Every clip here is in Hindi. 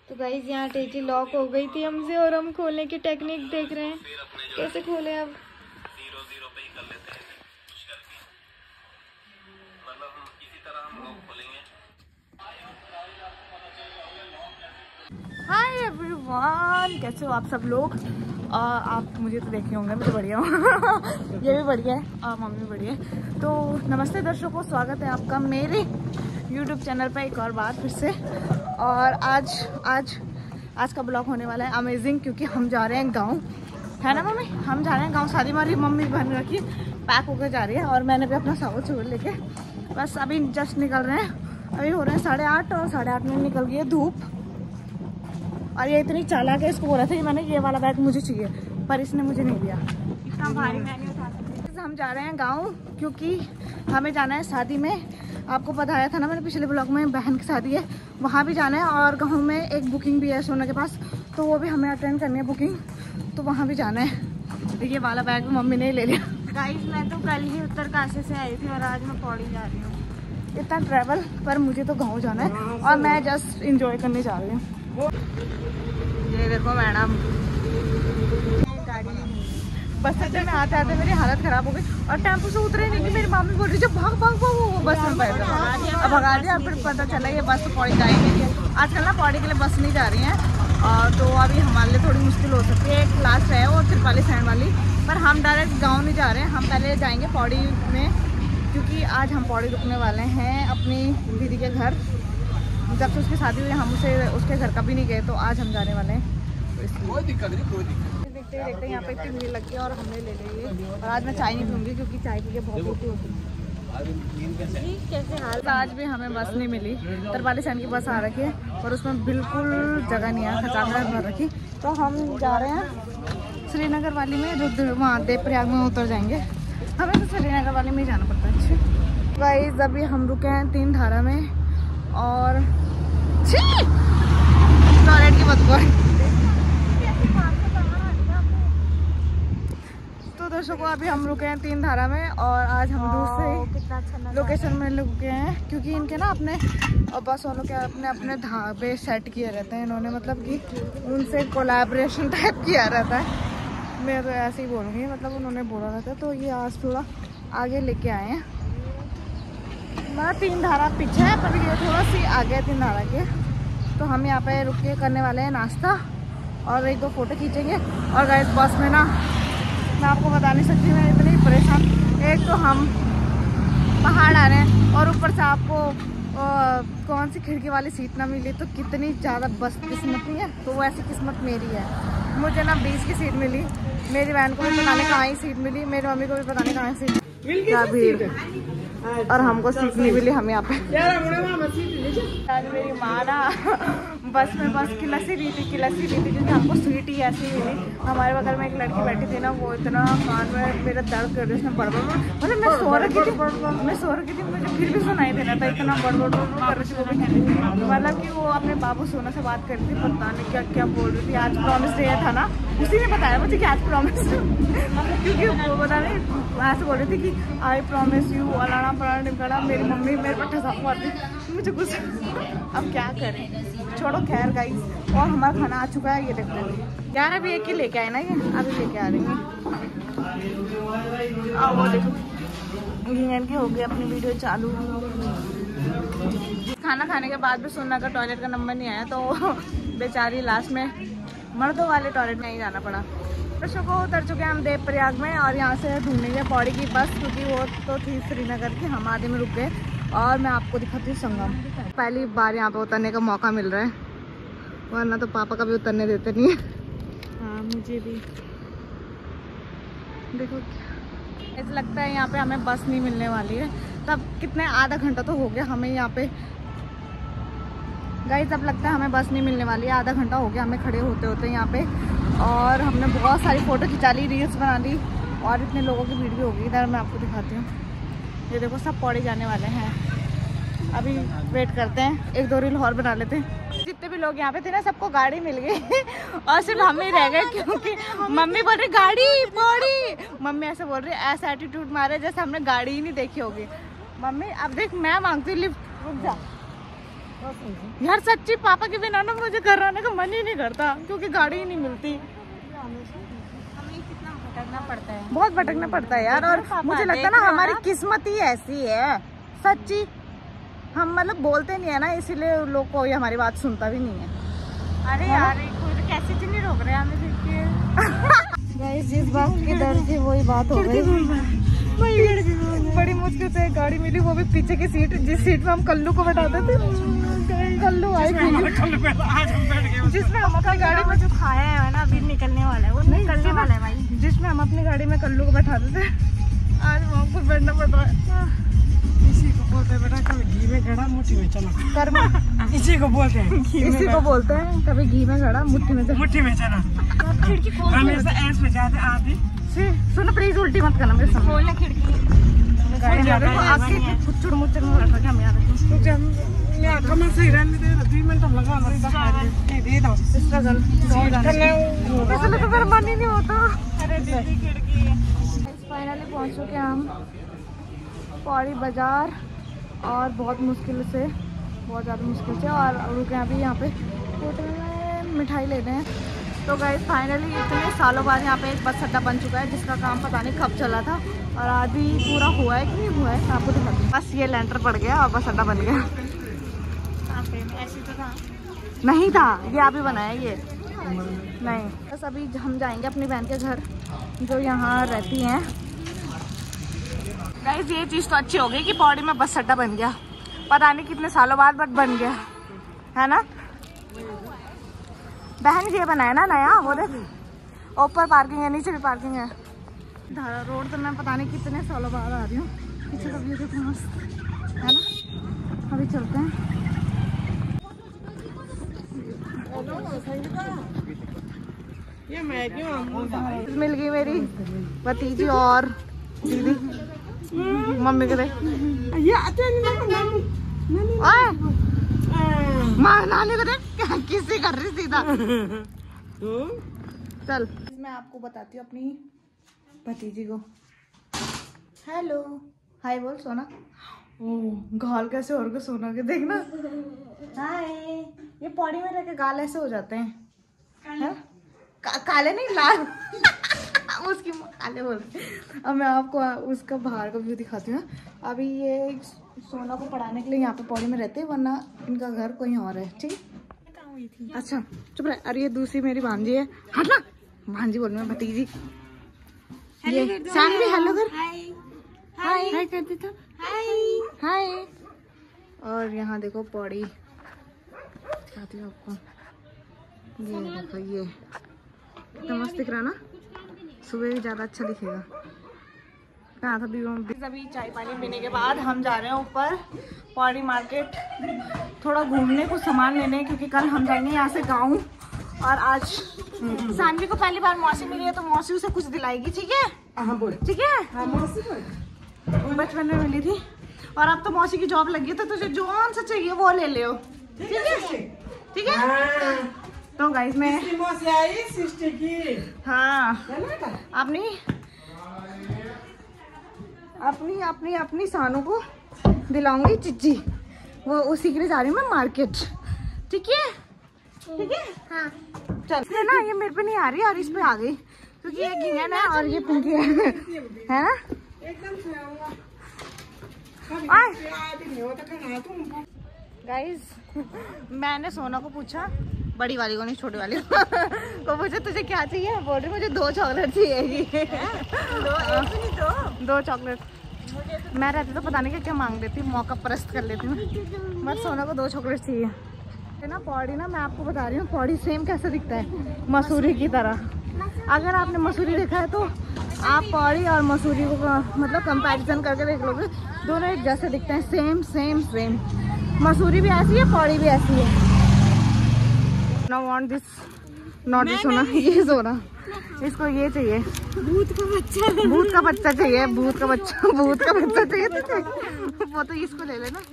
तो गाइस यहाँ टेटी लॉक हो गई थी हमसे और हम खोलने की टेक्निक देख रहे हैं कैसे खोले। अब हाय एवरीवन, कैसे हो आप सब लोग। आप मुझे तो देखे होंगे, मैं तो बढ़िया हूँ ये भी बढ़िया है और मम्मी बढ़िया है। तो नमस्ते दर्शकों, स्वागत है आपका मेरे यूट्यूब चैनल पर एक और बात फिर से। और आज का ब्लॉग होने वाला है अमेजिंग, क्योंकि हम जा रहे हैं गाँव, है ना मम्मी। हम जा रहे हैं गाँव, शादी हमारी मम्मी बहन रखी पैक होकर जा रही है और मैंने भी अपना सावल छोड़ लेके बस अभी जस्ट निकल रहे हैं। अभी हो रहे हैं 8:30 और 8:30 में निकल गई है धूप। और ये इतनी चालाक है, इसको बोला था कि मैंने ये वाला बैग मुझे चाहिए, पर इसने मुझे नहीं दिया। इतना भारी मैं नहीं उठा सकती। हम जा रहे हैं गाँव क्योंकि हमें जाना है शादी में। आपको बताया था ना मैंने पिछले ब्लॉग में, बहन की शादी है, वहाँ भी जाना है। और गाँव में एक बुकिंग भी है सोना के पास, तो वो भी हमें अटेंड करनी है बुकिंग, तो वहाँ भी जाना है। ये वाला बैग मम्मी ने ले लिया। गाइस मैं तो कल ही उत्तरकाशी से आई थी और आज मैं पौड़ी जा रही हूँ। इतना ट्रैवल, पर मुझे तो गाँव जाना है और मैं जस्ट इंजॉय करने जा रही हूँ। ये देखो मैडम, गाड़ी बस अड्डे में आते आते मेरी हालत खराब हो गई और टेम्पो से उतरे नहीं कि मेरी मामी बोल रही जब भाग भाग भाग वो बस में बैठ गया। अब भगा दिया, फिर पता चला ये बस तो पौड़ी जाएगी। आजकल ना पौड़ी के लिए बस नहीं जा रही हैं, तो अभी हमारे लिए थोड़ी मुश्किल हो सकती है। एक लास्ट है वो त्रिपाली सैंड वाली, पर हम डायरेक्ट गाँव नहीं जा रहे हैं, हम पहले जाएंगे पौड़ी में, क्योंकि आज हम पौड़ी रुकने वाले हैं अपनी दीदी के घर। जब से उसकी शादी हुई हम उसके घर कभी नहीं गए, तो आज हम जाने वाले हैं। तो कोई दिक्कत नहीं, कोई दिक्कत। देखते ही देखते यहाँ पे इतनी भीड़ लगी है और हमने ले ली। और आज मैं चाय नहीं पीऊँगी क्योंकि चाय पी के बहुत उल्टी होती है। कैसे हाल। आज भी हमें बस नहीं मिली, त्रिपाली सैंड की बस आ रखी है और उसमें बिल्कुल जगह नहीं है, खचाखच भर रखी। तो हम जा रहे हैं श्रीनगर वाली में, वहाँ देवप्रयाग में उतर जाएंगे। हमें तो श्रीनगर वाली में ही जाना पड़ता है। अच्छा गाइस, अभी हम रुके हैं 3 धारा में और टॉयलेट की बदबू। तो दर्शकों अभी हम रुके हैं 3 धारा में और आज हम दूसरे लोकेशन में रुके हैं, क्योंकि इनके ना अपने बस वालों के अपने ढाबे सेट किए रहते हैं इन्होंने, मतलब कि उनसे कोलैबोरेशन टाइप किया रहता है। मैं तो ऐसे ही बोलूँगी, मतलब उन्होंने बोला रहता है। तो ये आज थोड़ा आगे लेके आए हैं, मतलब 3 धारा पीछे है पर ये थोड़ा सी आगे 3 धारा के। तो हम यहाँ पे रुक के करने वाले हैं नाश्ता और 1-2 फोटो खींचेंगे। और गाइस बस में ना मैं आपको बता नहीं सकती, मैं इतनी परेशान। एक तो हम पहाड़ आ रहे हैं और ऊपर से आपको कौन सी खिड़की वाली सीट ना मिली, तो कितनी ज़्यादा बस किस्मत नहीं है। तो वो ऐसी किस्मत मेरी है, मुझे ना 20 की सीट मिली, मेरी बहन को भी पता नहीं कहाँ ही सीट मिली, मेरी मम्मी को भी पता नहीं कहाँ सीट, क्या भीड़। और हमको सीट नहीं मिली, हम यहाँ पे आज मेरी माँ ना बस की लस्सी दी थी क्योंकि हमको सीट ही ऐसी मिली। हमारे बगल में एक लड़की बैठी थी ना, वो इतना कान में मेरा दर्द कर रही, उसने बड़बड़, मतलब मैं सो रखी थी मुझे फिर भी सुनाई देना था, इतना बड़बड़ कर रही थी। मतलब कि वो अपने बाबू सोना से बात कर रही थी, पता नहीं क्या क्या बोल रही थी। आज प्रॉमिस डे था ना, उसी ने बताया मुझे कि आज प्रॉमिस, क्योंकि वो पता नहीं ऐसे बोल रही थी कि आई प्रॉमिस यू अलाना पड़ा निकला। मेरी मम्मी मेरे पर ठसा मारती, मुझे कुछ अब क्या करें, छोड़ो। खैर गाइस, और हमारा खाना आ चुका है, ये देखते हैं यार। अभी एक ही लेके आए ना, ये अभी लेके आ रही है। वो देखो इनकी हो गई अपनी वीडियो चालू। खाना खाने के बाद भी सोना का टॉयलेट का नंबर नहीं आया, तो बेचारी लास्ट में मर्दों वाले टॉयलेट में ही जाना पड़ा। दर्शकों को उतर चुके हैं हम देवप्रयाग में और यहाँ से ढूंढेंगे पौड़ी की बस, क्योंकि वो तो थी श्रीनगर की, हम आधे में रुक गए। और मैं आपको दिखाती हूँ संगम, पहली बार यहाँ पे उतरने का मौका मिल रहा है, वरना तो पापा कभी उतरने देते नहीं है। हाँ मुझे भी देखो ऐसा लगता है यहाँ पे हमें बस नहीं मिलने वाली है। तब कितने आधा घंटा तो हो गया हमें यहाँ पे गाइस, अब लगता है हमें बस नहीं मिलने वाली है। आधा घंटा हो गया हमें खड़े होते होते यहाँ पे, और हमने बहुत सारी फ़ोटो खिंचा ली, रील्स बना ली, और इतने लोगों की भीड़ भी होगी। इधर मैं आपको दिखाती हूँ, ये देखो सब पौड़ी जाने वाले हैं। अभी वेट करते हैं, 1-2 रील और बना लेते हैं। जितने भी लोग यहाँ पे थे ना, सबको गाड़ी मिल गई और सिर्फ हम ही रह गए, क्योंकि मम्मी बोल रही गाड़ी पौड़ी, मम्मी ऐसे बोल रही, ऐसा एटीट्यूड मारे जैसे हमने गाड़ी ही नहीं देखी होगी। मम्मी अब देख मैं मांगती हूँ लिफ्ट, रुक जा, यार सच्ची पापा के बिना ना मुझे घर आने का मन ही नहीं करता, क्योंकि गाड़ी ही नहीं मिलती। हमें कितना भटकना पड़ता है, बहुत भटकना पड़ता है यार। और मुझे लगता है ना हमारी किस्मत ही ऐसी है सच्ची। हम मतलब बोलते नहीं है ना, इसीलिए लोग कोई हमारी बात सुनता भी नहीं है। अरे यार कोई कैसे नहीं रोक रहे हमें देख के। गाइस जिस बात की डर थी वही बात हो गई। बड़ी मुश्किल से गाड़ी मिली, वो भी पीछे की सीट, जिस सीट में हम कल्लू को बैठाते थे। कल्लू आए जिसमें हम अपनी गाड़ी में जो खाया है ना अभी निकलने वाला है, वो निकलने वाला है भाई। जिसमें हम अपनी गाड़ी में कल्लू को बैठाते थे, आज वहाँ को बैठना पड़ रहा है। इसी को बोलते हैं बेटा, कभी घी में गड़ा मुट्ठी में चना। इसी को बोलते हैं, इसी को बोलते हैं कभी घी में गड़ा मुट्ठी में चना। मुट्ठी में चना। खिड़की खोल, हमेशा ऐसे जाते आते। सुनो प्लीज उल्टी मत करना मेरे सामने। खोलना खिड़की। गाड़ी में देखो आके फुच्चड़ मुच्चड़ में बैठा के हम याद रखें। तो जब मैं कमर से रहने दे 2 मिनट लगा दे दो स्ट्रगल इसलिए तो मेरा मन ही नहीं होता। अरे दीदी खिड़की। फाइनली पहुंच चुके हैं हम पौड़ी बाजार, और बहुत मुश्किल से, बहुत ज़्यादा मुश्किल से, और रुके अभी यहाँ पे होटल में मिठाई लेते हैं। तो गाइस फाइनली इतने सालों बाद यहाँ पे एक बस अड्डा बन चुका है, जिसका काम पता नहीं कब चला था और आदि पूरा हुआ है कि नहीं हुआ है आपको दिखाती हूँ। बस ये लेंटर पड़ गया और बस अड्डा बन गया। ऐसे तो था नहीं था, ये अभी बनाया ये नहीं। बस अभी हम जाएंगे अपनी बहन के घर जो यहाँ रहती हैं। गाइस ये चीज़ तो अच्छी हो गई कि पौड़ी में बस अड्डा बन गया, पता नहीं कितने सालों बाद बट बन गया है ना। बहन ये बनाया ना नया, वो देख ऊपर पार्किंग है, नीचे भी पार्किंग है। धारा रोड तो मैं पता नहीं कितने सालों बाद आ रही हूँ। पीछे का व्यू देखो मस्त है ना। अभी चलते हैं। ये मैगी मिल गई मेरी भतीजी और दीदी मम्मी के नानी को देख किसी कर रही सीधा। चल मैं आपको बताती हूँ अपनी भतीजी को। हेलो हाय बोल सोना। ओ गाल कैसे और के सोना के देखना। हाय ये पौड़ी में रह के गाल ऐसे हो जाते हैं, काले नहीं लाल। उसकी काले बोलते। अब मैं आपको उसका बाहर का व्यू दिखाती हूँ। अभी ये सोना को पढ़ाने के लिए यहाँ पे पौड़ी में रहते हैं, वरना इनका घर कहीं और है। ठीक है अच्छा चुप रहे। अरे ये दूसरी मेरी भांजी है। हाँ ना भांजी बोल रही भतीजी। ये सैम भी हेलो कर। हाय हाय कर देता। हाय हाय। और यहाँ देखो पौड़ी दिखाती हूँ आपको। ये देखो ये तो मस्त दिख रहा ना, सुबह भी ज़्यादा अच्छा दिखेगा। कहाँ था अभी चाय पानी पीने के बाद हम जा रहे हैं ऊपर पौड़ी मार्केट थोड़ा घूमने, कुछ सामान लेने, क्योंकि कल हम जाएंगे यहाँ से गाँव। और आज सानवी को पहली बार मौसी मिली है, तो मौसी उसे कुछ दिलाएगी। ठीक है ठीक है। बचपन में मिली थी और अब तो मौसी की जॉब लगी है, तो तुझे जो सा चाहिए वो ले ले। ठीक है ठीक है। तो गाइस मैं हाँ अपनी सानू को दिलाऊंगी चिज्जी, वो उसी के लिए जा रही हूँ मैं मार्केट। ठीक है ठीक है हाँ चल है ना। ये मेरे पे नहीं आ रही और इस पे आ गई, क्योंकि ये घिंगन है और ये पिंकी है ना। गाइस मैंने सोना को पूछा, बड़ी वाली को नहीं छोटी वाली को पूछा तुझे क्या चाहिए, बोल रही मुझे 2 चॉकलेट चाहिए। दो चॉकलेट। मैं रहती तो पता नहीं क्या मांग लेती, मौका परस्त कर लेती हूँ। बस सोना को 2 चॉकलेट चाहिए ना। पौड़ी ना मैं आपको बता रही हूँ, पौड़ी सेम कैसे दिखता है, मसूरी की तरह। अगर आपने मसूरी देखा है तो आप पौड़ी और मसूरी को मतलब कंपैरिजन करके देख लोगे, दोनों एक जैसे दिखते हैं। Same same same. मसूरी भी ऐसी है, पौड़ी भी ऐसी है। No want this, not this सोना, ये सोना इसको ये चाहिए। भूत का बच्चा चाहिए। भूत का बच्चा चाहिए तुझे, वो तो इसको ले लेना।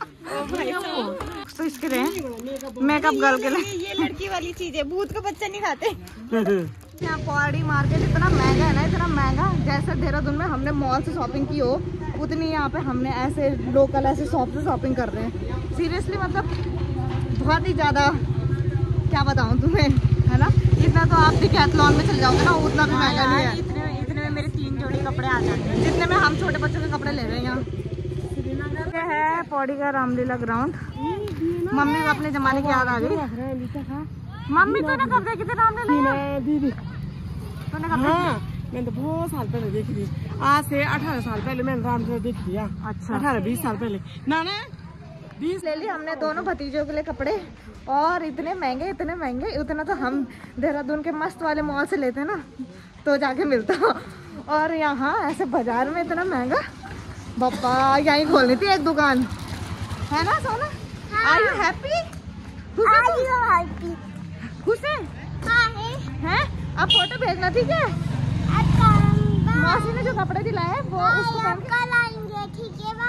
तो इसके लिए मेकअप गर्ल के लिए ये लड़की वाली चीज है, भूत का बच्चा नहीं खाते। यहाँ पौड़ी मार्केट इतना महंगा है ना, इतना महंगा। जैसे देहरादून में हमने मॉल से शॉपिंग की हो, उतनी यहाँ पे हमने ऐसे लोकल ऐसे शॉप से शॉपिंग कर रहे हैं। सीरियसली मतलब बहुत ही ज़्यादा, क्या बताऊँ तुम्हें, है ना। इतना तो आप डिकैथलॉन में चले जाओगे ना, उतना भी महंगा नहीं है। इतने में मेरे 3 जोड़ी कपड़े आ जाते हैं, जितने में हम छोटे बच्चों के कपड़े ले रहे हैं यहाँ। ये है पौड़ी का रामलीला ग्राउंड। मम्मी को अपने जमाने की याद आ गई। मम्मी तूने कब देखी थी रामलीला? दीदी तूने कब देखी? मैंने तो बहुत साल पहले देखी थी, आज से 18 साल पहले मैंने रामलीला देखी थी। अच्छा 18-20 साल पहले ना 20 ले ली हमने दोनों भतीजों के लिए कपड़े, और इतने महंगे, उतना तो हम देहरादून के मस्त वाले मॉल से लेते हैं ना, तो जाके मिलता। और यहाँ ऐसे बाजार में इतना महंगा, बाबा यहीं खोलनी थी एक दुकान, है ना सोना? Are you happy? खुश है? अब फोटो भेजना, ठीक है? मौसी ने जो कपड़े दिलाए वो उसको कल आएंगे, ठीक है,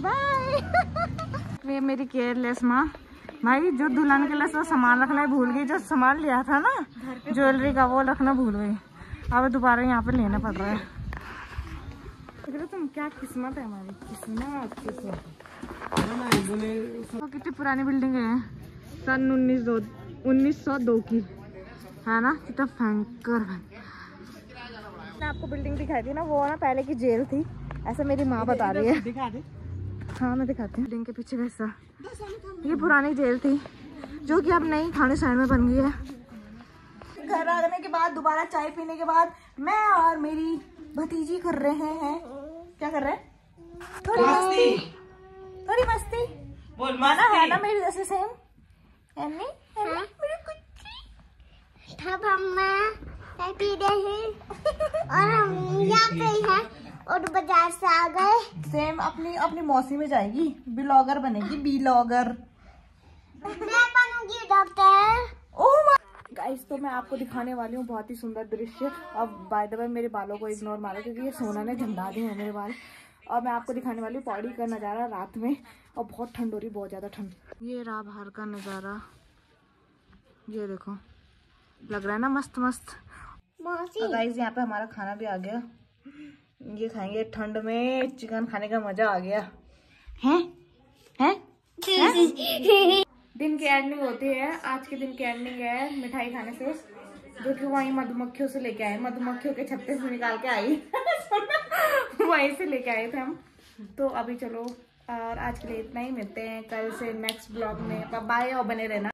बाय। ये मेरी केयरलेस माँ भाई, जो दुल्हन के लिए तो सामान रखना ही भूल गई। जो सामान लिया था ना ज्वेलरी का, वो रखना भूल गई। अब दोबारा यहाँ पे लेना पड़ रहा है। तुम क्या किस्मत है हमारी, किस्मत। वो कितनी पुरानी बिल्डिंग है, सन 1902 की, है ना। कितना भयंकर। मैंने आपको बिल्डिंग दिखाई थी ना, वो ना पहले की जेल थी, ऐसा मेरी माँ बता रही है। दिखा दे। हाँ मैं दिखाती हूँ। बिल्डिंग के पीछे वैसा ये पुरानी जेल थी, जो कि अब नई थाने साइड में बन गई है। घर आने के बाद दोबारा चाय पीने के बाद मैं और मेरी भतीजी कर रहे हैं, क्या कर रहे हैं? थोड़ी मस्ती बोल माना है ना मेरी जैसे सेम। मेरी तब हम पी रहे हैं और हम यहाँ पे हैं और बाजार से आ गए। सेम अपनी मौसी में जाएगी, ब्लॉगर बनेगी, ब्लॉगर। मैं बनूंगी डॉक्टर। ओह गाइस, तो मैं आपको दिखाने वाली हूँ बहुत ही सुंदर दृश्य। अब बाय द वे मेरे बालों को इग्नोर मारो, क्योंकि ये सोना ने झंडा दिए हैं मेरे बाल। और मैं आपको दिखाने वाली हूँ पौड़ी का नज़ारा रात में, और बहुत ठंड हो रही, बहुत ज़्यादा ठंड। ये रहा बाहर का नज़ारा, ये देखो, लग रहा है ना मस्त मस्त। गाइस यहाँ पे हमारा खाना भी आ गया, ये खाएंगे ठंड में, चिकन खाने का मजा आ गया है? दिन की एंडिंग होती है, आज के दिन की एंडिंग है मिठाई खाने से, जो कि वहीं मधुमक्खियों से लेके आए, मधुमक्खियों के छत्ते से निकाल के आई वहीं से लेके आए थे हम। तो अभी चलो, और आज के लिए इतना ही, मिलते हैं कल से नेक्स्ट ब्लॉग में। बाय और बने रहना।